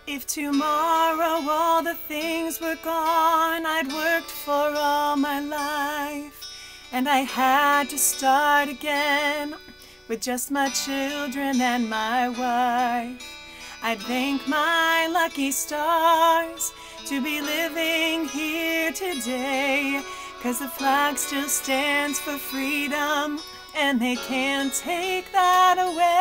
If tomorrow all the things were gone I'd worked for all my life, and I had to start again with just my children and my wife, I'd thank my lucky stars to be living here today, 'cause the flag still stands for freedom and they can't take that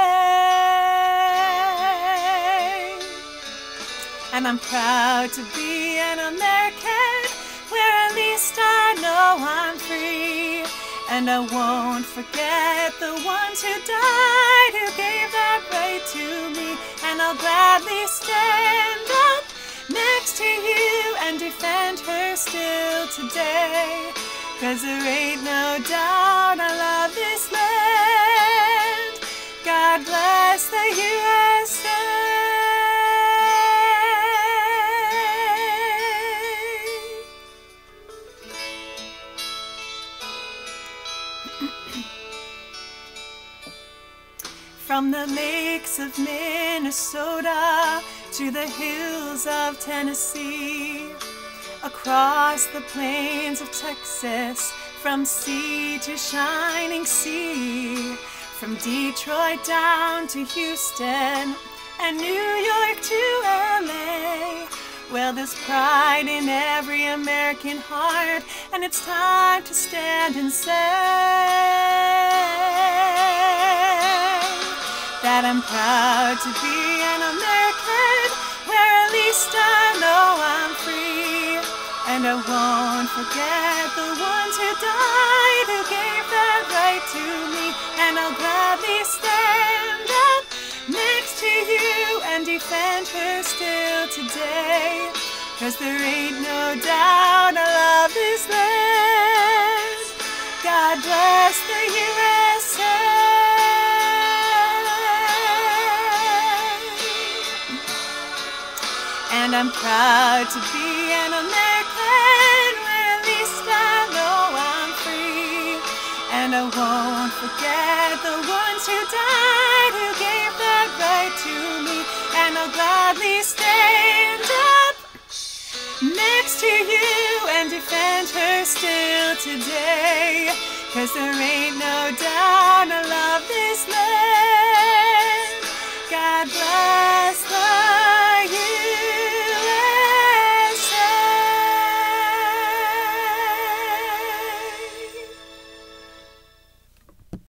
away. And I'm proud to be an American, where at least I know I'm free. And I won't forget the ones who died, who gave that right to me. And I'll gladly stand up next to you and defend her still today, 'cause there ain't no doubt I love this land. God bless the USA. From the lakes of Minnesota to the hills of Tennessee, across the plains of Texas, from sea to shining sea, from Detroit down to Houston and New York to LA. Well, there's pride in every American heart, and it's time to stand and say that I'm proud to be an American, where at least I know I'm free. And I won't forget the ones who died, who gave that right to me. And I'll gladly stand up next to you and defend her still today, 'cause there ain't no doubt I love this land. God bless the USA. And I'm proud to be an American, where at least I know I'm free. And I won't forget the ones who died, who gave that right to me. And I'll gladly stand up next to you and defend her still today, 'cause there ain't no doubt I love this land. God bless.